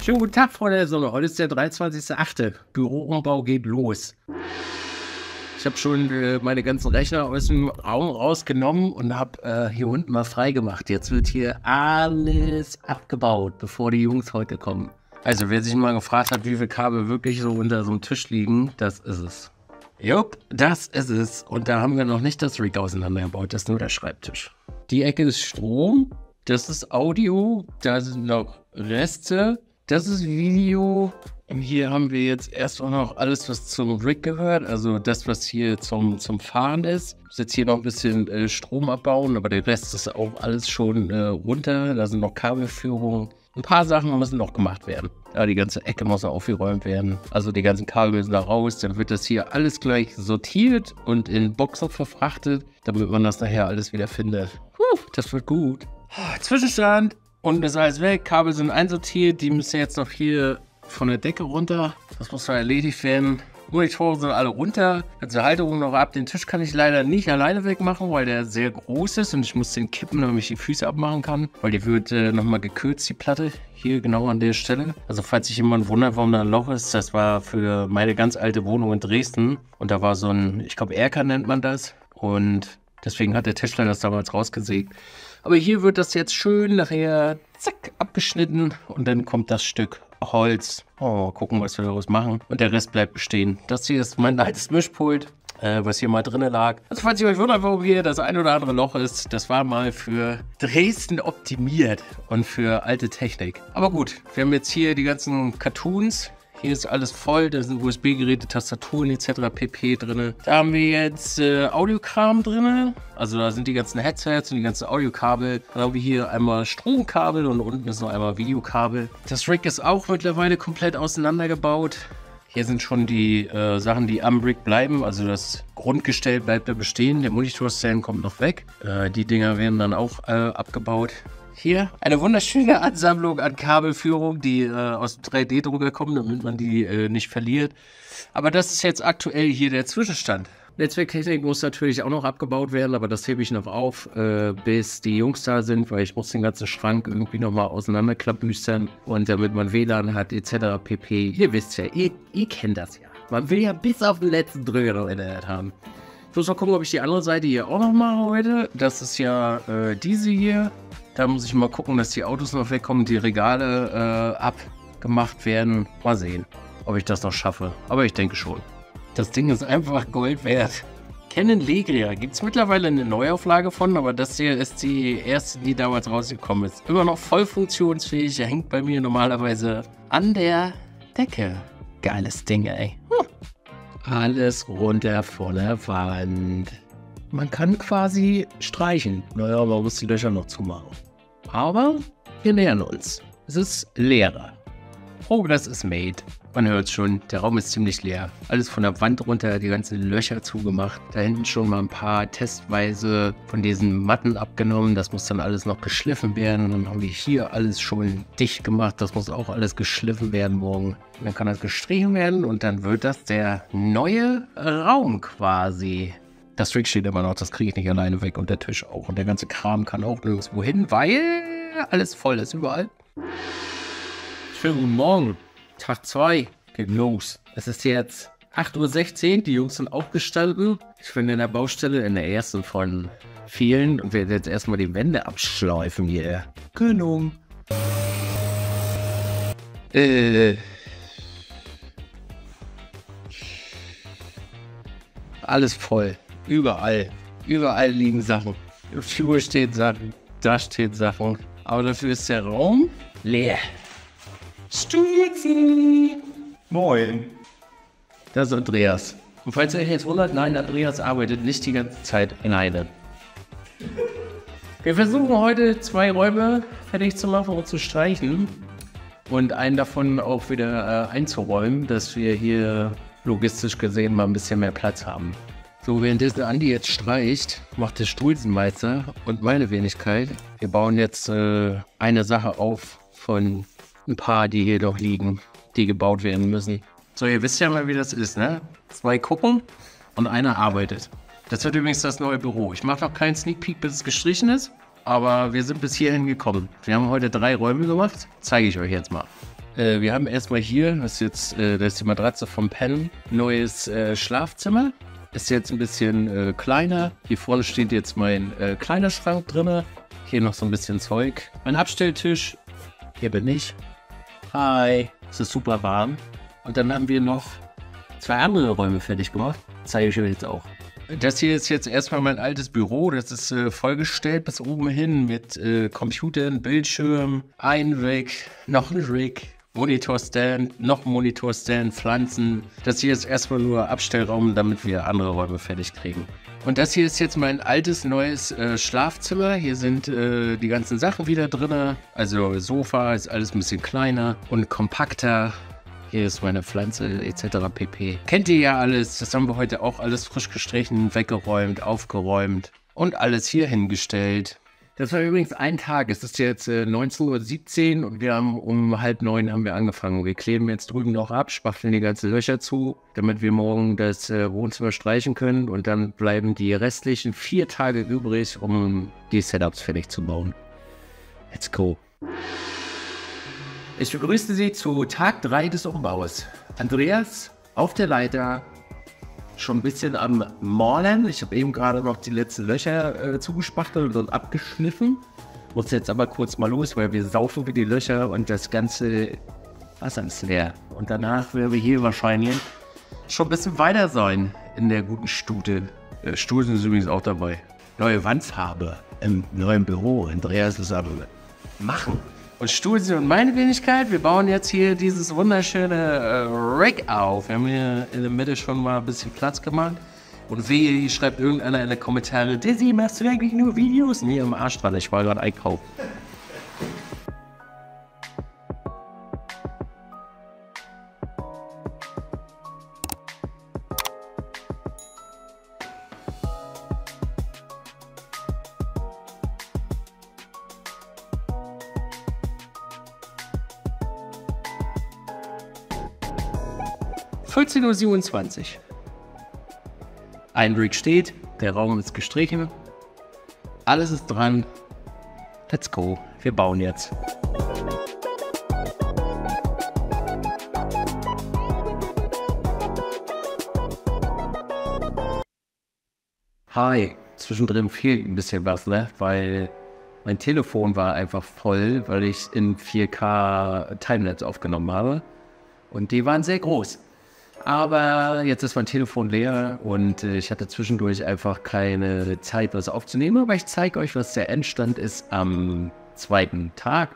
Schönen guten Tag, Freunde der Sonne. Heute ist der 23.08. Büroumbau geht los. Ich habe schon meine ganzen Rechner aus dem Raum rausgenommen und habe hier unten mal frei gemacht. Jetzt wird hier alles abgebaut, bevor die Jungs heute kommen. Also wer sich mal gefragt hat, wie viele Kabel wirklich so unter so einem Tisch liegen, das ist es. Jupp, das ist es. Und da haben wir noch nicht das Rig auseinandergebaut, das ist nur der Schreibtisch. Die Ecke ist Strom, das ist Audio, da sind noch Reste. Das ist Video und hier haben wir jetzt erst auch noch alles, was zum Rig gehört, also das, was hier zum Fahren ist. Ich muss jetzt hier noch ein bisschen Strom abbauen, aber der Rest ist auch alles schon runter. Da sind noch Kabelführungen. Ein paar Sachen müssen noch gemacht werden. Ja, die ganze Ecke muss aufgeräumt werden. Also die ganzen Kabel müssen da raus. Dann wird das hier alles gleich sortiert und in Boxen verfrachtet, damit man das nachher alles wieder findet. Das wird gut. Zwischenstand. Unten ist alles weg, Kabel sind einsortiert, die müssen jetzt noch hier von der Decke runter. Das muss noch erledigt werden. Monitore sind alle runter. Also Halterung noch ab. Den Tisch kann ich leider nicht alleine wegmachen, weil der sehr groß ist und ich muss den kippen, damit ich die Füße abmachen kann. Weil die wird nochmal gekürzt, die Platte. Hier genau an der Stelle. Also falls sich jemand wundert, warum da ein Loch ist, das war für meine ganz alte Wohnung in Dresden. Und da war so ein, ich glaube Erker nennt man das. Und deswegen hat der Tischler das damals rausgesägt. Aber hier wird das jetzt schön nachher zack abgeschnitten und dann kommt das Stück Holz. Oh, gucken, was wir daraus machen. Und der Rest bleibt bestehen. Das hier ist mein altes Mischpult, was hier mal drinnen lag. Also falls ihr euch wundert, warum hier das ein oder andere Loch ist, das war mal für Dresden optimiert und für alte Technik. Aber gut, wir haben jetzt hier die ganzen Cartoons. Hier ist alles voll, da sind USB-Geräte, Tastaturen etc. pp. drin. Da haben wir jetzt Audiokram drin. Also da sind die ganzen Headsets und die ganzen Audiokabel. Dann haben wir hier einmal Stromkabel und unten ist noch einmal Videokabel. Das Rig ist auch mittlerweile komplett auseinandergebaut. Hier sind schon die Sachen, die am Rig bleiben. Also das Grundgestell bleibt da bestehen. Der Monitorstand kommt noch weg. Die Dinger werden dann auch abgebaut. Hier eine wunderschöne Ansammlung an Kabelführung, die aus dem 3D-Drucker kommen, damit man die nicht verliert. Aber das ist jetzt aktuell hier der Zwischenstand. Netzwerktechnik muss natürlich auch noch abgebaut werden, aber das hebe ich noch auf, bis die Jungs da sind, weil ich muss den ganzen Schrank irgendwie nochmal auseinanderklappbüstern und damit man WLAN hat etc. pp. Ihr wisst ja, ihr kennt das ja. Man will ja bis auf den letzten Drücker noch Internet haben. Ich muss mal gucken, ob ich die andere Seite hier auch noch mache heute. Das ist ja diese hier. Da muss ich mal gucken, dass die Autos noch wegkommen, die Regale abgemacht werden. Mal sehen, ob ich das noch schaffe. Aber ich denke schon. Das Ding ist einfach Gold wert. Canon Legria gibt es mittlerweile eine Neuauflage von, aber das hier ist die erste, die damals rausgekommen ist. Immer noch voll funktionsfähig. Er hängt bei mir normalerweise an der Decke. Geiles Ding, ey. Alles runter von der Wand. Man kann quasi streichen. Naja, man muss die Löcher noch zumachen. Aber wir nähern uns. Es ist leerer. Progress is made. Man hört schon, der Raum ist ziemlich leer. Alles von der Wand runter, die ganzen Löcher zugemacht. Da hinten schon mal ein paar testweise von diesen Matten abgenommen. Das muss dann alles noch geschliffen werden. Und dann haben wir hier alles schon dicht gemacht. Das muss auch alles geschliffen werden morgen. Und dann kann das gestrichen werden und dann wird das der neue Raum quasi. Das Rig steht immer noch, das kriege ich nicht alleine weg und der Tisch auch. Und der ganze Kram kann auch nirgendwo hin, weil alles voll ist überall. Schönen guten Morgen. Tag 2 geht los. Es ist jetzt 8:16 Uhr, die Jungs sind aufgestanden. Ich bin in der Baustelle, in der ersten von vielen. Und werde jetzt erstmal die Wände abschleifen hier. Genug. Alles voll. Überall. Überall liegen Sachen. Im Flur stehen Sachen. Da stehen Sachen. Aber dafür ist der Raum leer. Stutzen! Moin. Das ist Andreas. Und falls ihr euch jetzt wundert, nein, Andreas arbeitet nicht die ganze Zeit alleine. Wir versuchen heute 2 Räume fertig zu machen und zu streichen. Und einen davon auch wieder einzuräumen, dass wir hier logistisch gesehen mal ein bisschen mehr Platz haben. So, währenddessen Andi jetzt streicht, macht der Strulsenmeister und meine Wenigkeit. Wir bauen jetzt eine Sache auf von ein paar, die hier noch liegen, die gebaut werden müssen. So, ihr wisst ja mal, wie das ist, ne? 2 gucken und einer arbeitet. Das wird übrigens das neue Büro. Ich mache noch keinen Sneak Peek, bis es gestrichen ist, aber wir sind bis hierhin gekommen. Wir haben heute 3 Räume gemacht, zeige ich euch jetzt mal. Wir haben erstmal hier, das ist die Matratze vom Pen, neues Schlafzimmer. Ist jetzt ein bisschen kleiner. Hier vorne steht jetzt mein Kleiderschrank drin. Hier noch so ein bisschen Zeug. Mein Abstelltisch. Hier bin ich. Hi. Es ist super warm. Und dann haben wir noch 2 andere Räume fertig gemacht. Zeige ich euch jetzt auch. Das hier ist jetzt erstmal mein altes Büro. Das ist vollgestellt bis oben hin mit Computern, Bildschirm, ein Rig, noch ein Rig, Monitorstand, noch ein Monitorstand, Pflanzen. Das hier ist erstmal nur Abstellraum, damit wir andere Räume fertig kriegen. Und das hier ist jetzt mein altes, neues Schlafzimmer. Hier sind die ganzen Sachen wieder drin. Also Sofa ist alles ein bisschen kleiner und kompakter. Hier ist meine Pflanze etc. pp. Kennt ihr ja alles. Das haben wir heute auch alles frisch gestrichen, weggeräumt, aufgeräumt und alles hier hingestellt. Das war übrigens ein Tag. Es ist jetzt 19:17 Uhr und wir haben um 8:30 haben wir angefangen. Wir kleben jetzt drüben noch ab, spachteln die ganzen Löcher zu, damit wir morgen das Wohnzimmer streichen können. Und dann bleiben die restlichen 4 Tage übrig, um die Setups fertig zu bauen. Let's go. Ich begrüße Sie zu Tag 3 des Umbaus. Andreas auf der Leiter, schon ein bisschen am Malen. Ich habe eben gerade noch die letzten Löcher zugespachtelt und abgeschliffen. Muss jetzt aber kurz mal los, weil wir saufen für die Löcher und das ganze Wasser ist leer. Und danach werden wir hier wahrscheinlich schon ein bisschen weiter sein in der guten Stute. Stuten ist übrigens auch dabei. Neue Wandfarbe im neuen Büro. Andreas ist am Machen. Und Studi und meine Wenigkeit, wir bauen jetzt hier dieses wunderschöne Rig auf. Wir haben hier in der Mitte schon mal ein bisschen Platz gemacht. Und wehe, hier schreibt irgendeiner in die Kommentare, Dizzy, machst du eigentlich nur Videos? Nee, am Arsch dran, ich war gerade einkaufen. (14:27 Uhr). Ein Rig steht, der Raum ist gestrichen, alles ist dran. Let's go, wir bauen jetzt. Hi, zwischendrin fehlt ein bisschen was, ne? Weil mein Telefon war einfach voll, weil ich in 4K Timelapse aufgenommen habe. Und die waren sehr groß. Aber jetzt ist mein Telefon leer und ich hatte zwischendurch einfach keine Zeit, was aufzunehmen. Aber ich zeige euch, was der Endstand ist am zweiten Tag,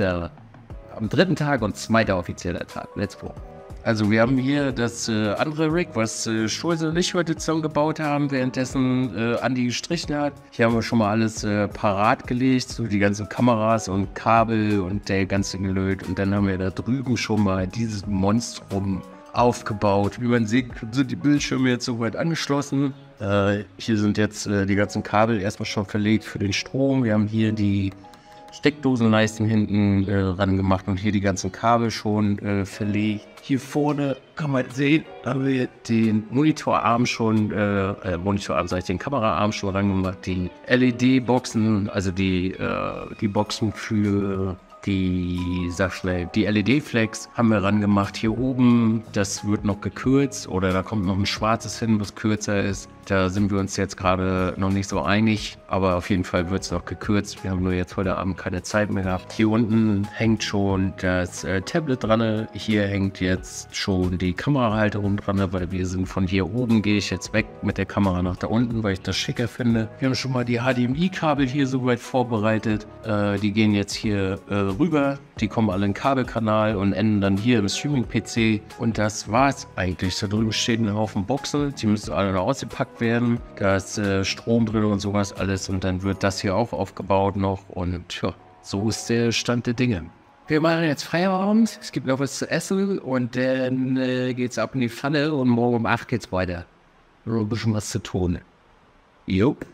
am dritten Tag und 2. offizieller Tag. Let's go. Also wir haben hier das andere Rig, was Schulze und ich heute zusammengebaut haben, währenddessen Andi gestrichen hat. Hier haben wir schon mal alles parat gelegt, so die ganzen Kameras und Kabel und der ganze Gelöt. Und dann haben wir da drüben schon mal dieses Monstrum aufgebaut. Wie man sieht, sind die Bildschirme jetzt soweit angeschlossen. Hier sind jetzt die ganzen Kabel erstmal schon verlegt für den Strom. Wir haben hier die Steckdosenleisten hinten ran gemacht und hier die ganzen Kabel schon verlegt. Hier vorne kann man sehen, haben wir den Monitorarm schon, den Kameraarm schon ran gemacht. Die LED-Boxen, also die Boxen für die LED-Flex haben wir ran gemacht. Hier oben, das wird noch gekürzt oder da kommt noch ein schwarzes hin, was kürzer ist. Da sind wir uns jetzt gerade noch nicht so einig, aber auf jeden Fall wird es noch gekürzt. Wir haben nur jetzt heute Abend keine Zeit mehr gehabt. Hier unten hängt schon das Tablet dran. Hier hängt jetzt schon die Kamerahalterung dran, weil wir sind von hier oben, gehe ich jetzt weg mit der Kamera nach da unten, weil ich das schicker finde. Wir haben schon mal die HDMI-Kabel hier soweit vorbereitet. Die gehen jetzt hier rüber. Die kommen alle in den Kabelkanal und enden dann hier im Streaming-PC. Und das war's eigentlich. Da drüben stehen ein Haufen Boxen. Die müssen alle noch ausgepackt werden. Da ist Strom drin und sowas alles. Und dann wird das hier auch aufgebaut noch. Und ja, so ist der Stand der Dinge. Wir machen jetzt Feierabend. Es gibt noch was zu essen. Und dann geht's ab in die Pfanne. Und morgen um 8 geht's weiter. Noch ein bisschen was zu tun. Jupp.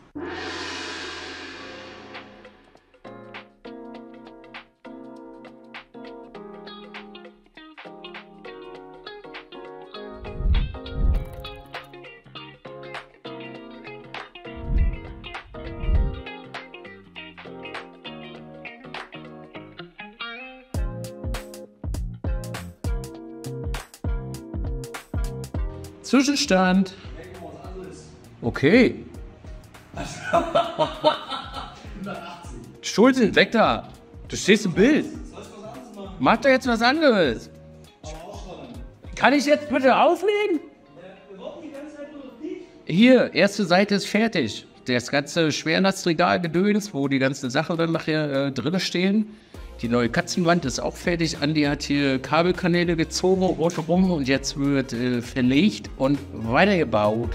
Zwischenstand. Okay. Schulzen, weg da. Du stehst im Bild. Mach doch jetzt was anderes. Kann ich jetzt bitte auflegen? Hier, erste Seite ist fertig. Das ganze Schwerlastregal-Gedöns, wo die ganzen Sachen dann nachher drin stehen. Die neue Katzenwand ist auch fertig. Andi hat hier Kabelkanäle gezogen rundherum und jetzt wird verlegt und weitergebaut.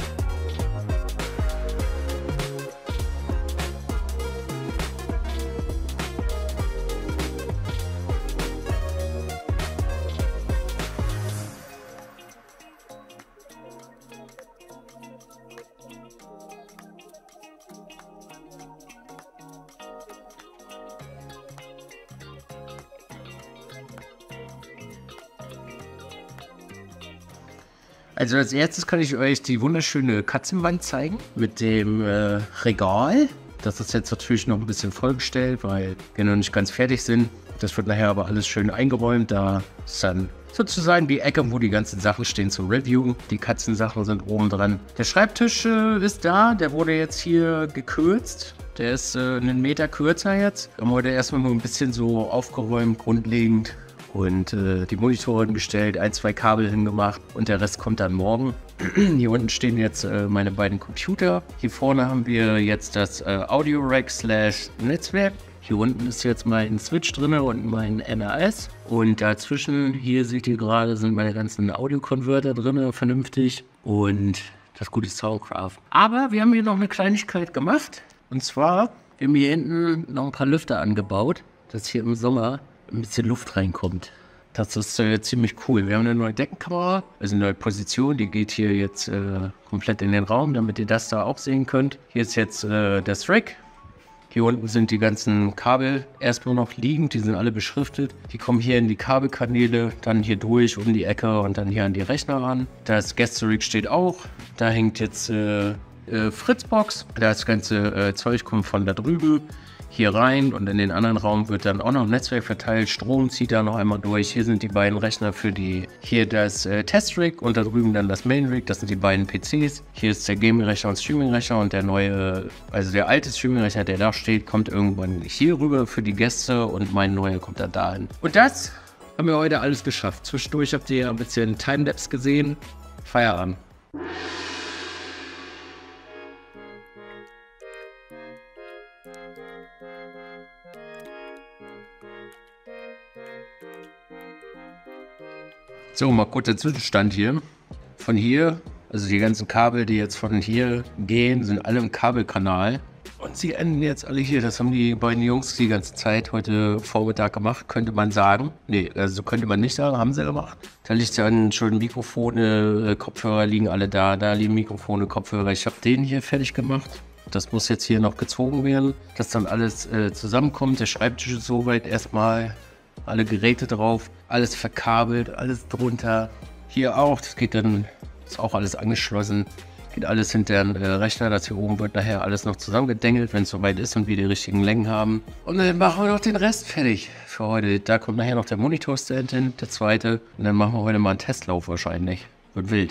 Also als erstes kann ich euch die wunderschöne Katzenwand zeigen mit dem Regal. Das ist jetzt natürlich noch ein bisschen vollgestellt, weil wir noch nicht ganz fertig sind. Das wird nachher aber alles schön eingeräumt. Da ist dann sozusagen die Ecke, wo die ganzen Sachen stehen zum Review. Die Katzensachen sind oben dran. Der Schreibtisch ist da, der wurde jetzt hier gekürzt. Der ist einen Meter kürzer jetzt. Wir haben heute erstmal nur ein bisschen so aufgeräumt, grundlegend. Und die Monitore gestellt, 1, 2 Kabel hingemacht und der Rest kommt dann morgen. Hier unten stehen jetzt meine beiden Computer. Hier vorne haben wir jetzt das Audio-Rack/Netzwerk. Hier unten ist jetzt mein Switch drin und mein NAS. Und dazwischen, hier seht ihr gerade, sind meine ganzen Audio-Converter drin, vernünftig. Und das gute Soundcraft. Aber wir haben hier noch eine Kleinigkeit gemacht. Und zwar haben wir hier hinten noch ein paar Lüfter angebaut, dass hier im Sommer ein bisschen Luft reinkommt. Das ist ziemlich cool. Wir haben eine neue Deckenkamera, also eine neue Position, die geht hier jetzt komplett in den Raum, damit ihr das da auch sehen könnt. Hier ist jetzt das Rack. Hier unten sind die ganzen Kabel erstmal noch liegend, die sind alle beschriftet. Die kommen hier in die Kabelkanäle, dann hier durch um die Ecke und dann hier an die Rechner ran. Das Gäste-Rig steht auch. Da hängt jetzt Fritzbox. Das ganze Zeug kommt von da drüben hier rein und in den anderen Raum wird dann auch noch ein Netzwerk verteilt. Strom zieht da noch einmal durch. Hier sind die beiden Rechner für hier das Test-Rig und da drüben dann das Main-Rig. Das sind die beiden PCs. Hier ist der Gaming-Rechner und Streaming-Rechner und der neue, also der alte Streaming-Rechner, der da steht, kommt irgendwann hier rüber für die Gäste und mein neuer kommt dann dahin. Und das haben wir heute alles geschafft. Zwischendurch habt ihr ja ein bisschen Timelapse gesehen. Feierabend. So, mal kurz der Zwischenstand hier. Von hier, also die ganzen Kabel, die jetzt von hier gehen, sind alle im Kabelkanal. Und sie enden jetzt alle hier. Das haben die beiden Jungs die ganze Zeit heute Vormittag gemacht, könnte man sagen. Nee, also könnte man nicht sagen, haben sie gemacht. Da liegt dann schon Mikrofone, Kopfhörer liegen alle da. Da liegen Mikrofone, Kopfhörer. Ich habe den hier fertig gemacht. Das muss jetzt hier noch gezogen werden, dass dann alles zusammenkommt. Der Schreibtisch ist soweit erstmal. Alle Geräte drauf, alles verkabelt, alles drunter. Hier auch, das geht dann, ist auch alles angeschlossen. Geht alles hinter den Rechner, das hier oben wird nachher alles noch zusammengedengelt, wenn es soweit ist und wir die richtigen Längen haben. Und dann machen wir noch den Rest fertig für heute. Da kommt nachher noch der Monitorstand hin, der zweite. Und dann machen wir heute mal einen Testlauf wahrscheinlich. Wird wild.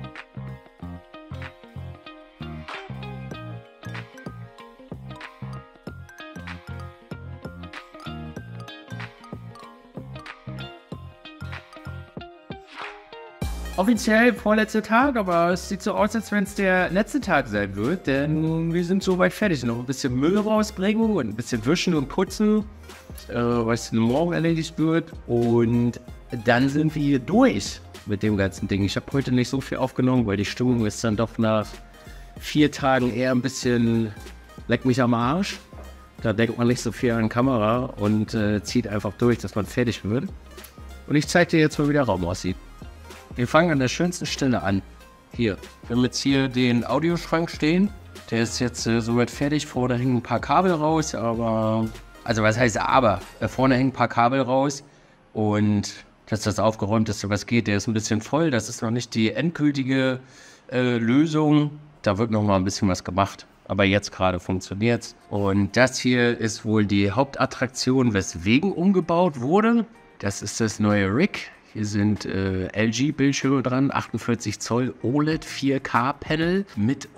Offiziell vorletzter Tag, aber es sieht so aus, als wenn es der letzte Tag sein wird, denn wir sind soweit fertig. Noch ein bisschen Müll rausbringen und ein bisschen wischen und putzen, was morgen erledigt wird. Und dann sind wir hier durch mit dem ganzen Ding. Ich habe heute nicht so viel aufgenommen, weil die Stimmung ist dann doch nach 4 Tagen eher ein bisschen leck mich am Arsch. Da denkt man nicht so viel an Kamera und zieht einfach durch, dass man fertig wird. Und ich zeige dir jetzt mal, wie der Raum aussieht. Wir fangen an der schönsten Stelle an. Hier. Wir haben jetzt hier den Audioschrank stehen. Der ist jetzt soweit fertig. Vorne hängen ein paar Kabel raus, aber... Also was heißt aber? Vorne hängen ein paar Kabel raus. Und dass das Aufgeräumteste, was geht, der ist ein bisschen voll. Das ist noch nicht die endgültige Lösung. Da wird noch mal ein bisschen was gemacht. Aber jetzt gerade funktioniert's. Und das hier ist wohl die Hauptattraktion, weswegen umgebaut wurde. Das ist das neue Rig. Hier sind LG-Bildschirme dran, 48 Zoll OLED 4K-Panel mit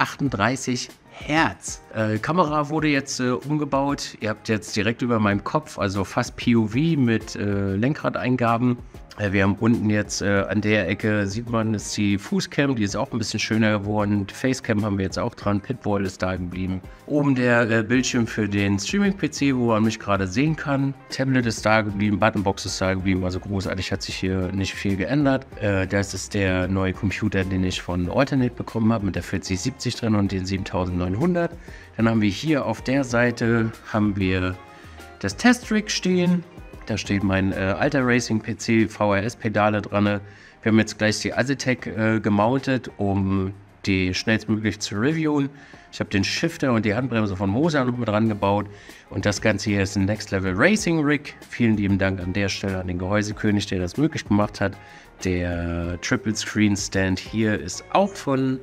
138 Hertz. Kamera wurde jetzt umgebaut. Ihr habt jetzt direkt über meinem Kopf, also fast POV mit Lenkradeingaben. Wir haben unten jetzt an der Ecke, sieht man, ist die Fußcam, die ist auch ein bisschen schöner geworden. Die Facecam haben wir jetzt auch dran, Pitwall ist da geblieben. Oben der Bildschirm für den Streaming-PC, wo man mich gerade sehen kann. Tablet ist da geblieben, Buttonbox ist da geblieben, also großartig hat sich hier nicht viel geändert. Das ist der neue Computer, den ich von Alternate bekommen habe, mit der 4070 drin und den 7900. Dann haben wir hier auf der Seite haben wir das Test-Rig stehen. Da steht mein alter Racing-PC, VRS-Pedale dran. Wir haben jetzt gleich die Azitec gemountet, um die schnellstmöglich zu reviewen. Ich habe den Shifter und die Handbremse von Moser noch mit dran gebaut. Und das Ganze hier ist ein Next Level Racing Rig. Vielen lieben Dank an der Stelle an den Gehäusekönig, der das möglich gemacht hat. Der Triple Screen Stand hier ist auch von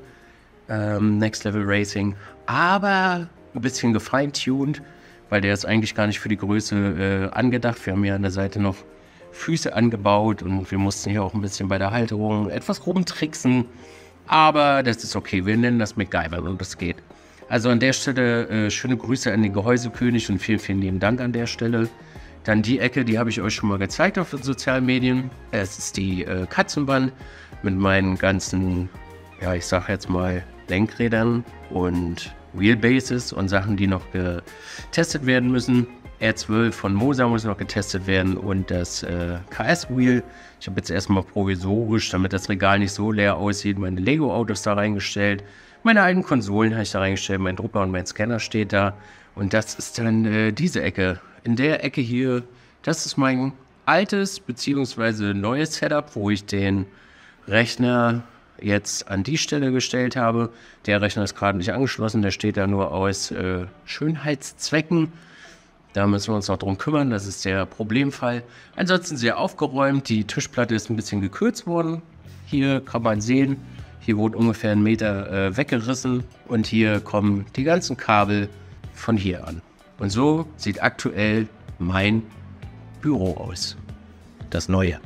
Next Level Racing, aber ein bisschen gefeintuned, weil der ist eigentlich gar nicht für die Größe angedacht. Wir haben hier an der Seite noch Füße angebaut und wir mussten hier auch ein bisschen bei der Halterung etwas rumtricksen. Aber das ist okay, wir nennen das MacGyver und das geht. Also an der Stelle schöne Grüße an den Gehäusekönig und vielen, vielen lieben Dank an der Stelle. Dann die Ecke, die habe ich euch schon mal gezeigt auf den sozialen Medien. Es ist die Katzenwand mit meinen ganzen, ja ich sag jetzt mal, Lenkrädern und Wheelbases und Sachen, die noch getestet werden müssen. R12 von Moser muss noch getestet werden und das KS-Wheel. Ich habe jetzt erstmal provisorisch, damit das Regal nicht so leer aussieht, meine Lego-Autos da reingestellt. Meine alten Konsolen habe ich da reingestellt, mein Drucker und mein Scanner steht da. Und das ist dann diese Ecke. In der Ecke hier, das ist mein altes bzw. neues Setup, wo ich den Rechner jetzt an die Stelle gestellt habe. Der Rechner ist gerade nicht angeschlossen, der steht da nur aus Schönheitszwecken. Da müssen wir uns noch drum kümmern, das ist der Problemfall. Ansonsten sehr aufgeräumt, die Tischplatte ist ein bisschen gekürzt worden. Hier kann man sehen, hier wurde ungefähr 1 Meter weggerissen und hier kommen die ganzen Kabel von hier an. Und so sieht aktuell mein Büro aus. Das neue.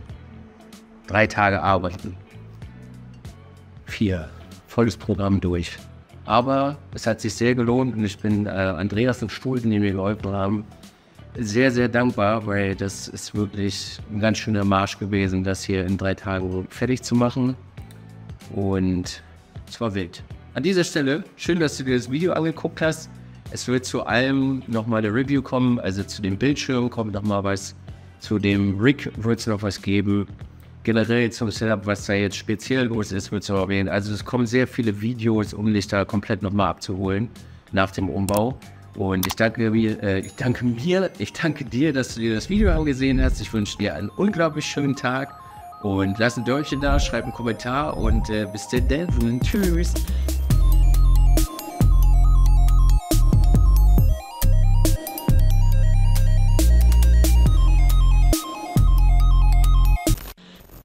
3 Tage arbeiten. 4. Volles Programm durch. Aber es hat sich sehr gelohnt und ich bin Andreas und Stuhl, die mir geholfen haben, sehr, sehr dankbar, weil das ist wirklich ein ganz schöner Marsch gewesen, das hier in 3 Tagen fertig zu machen. Und es war wild. An dieser Stelle, schön, dass du dir das Video angeguckt hast. Es wird zu allem nochmal eine Review kommen, also zu dem Bildschirm kommt nochmal was, zu dem Rig wird es noch was geben. Generell zum Setup, was da jetzt speziell los ist, wird es noch erwähnen. Also es kommen sehr viele Videos, um dich da komplett nochmal abzuholen nach dem Umbau. Und ich danke dir, dass du dir das Video angesehen hast. Ich wünsche dir einen unglaublich schönen Tag und lass ein Däumchen da, schreib einen Kommentar und bis dann. Tschüss.